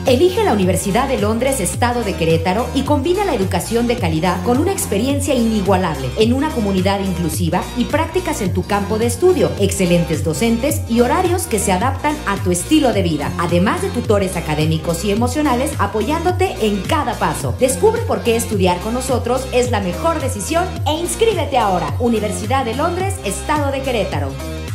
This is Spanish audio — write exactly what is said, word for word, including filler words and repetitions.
Elige la Universidad de Londres, Estado de Querétaro y combina la educación de calidad con una experiencia inigualable en una comunidad inclusiva y prácticas en tu campo de estudio, excelentes docentes y horarios que se adaptan a tu estilo de vida, además de tutores académicos y emocionales apoyándote en cada paso. Descubre por qué estudiar con nosotros es la mejor decisión e inscríbete ahora. Universidad de Londres, Estado de Querétaro.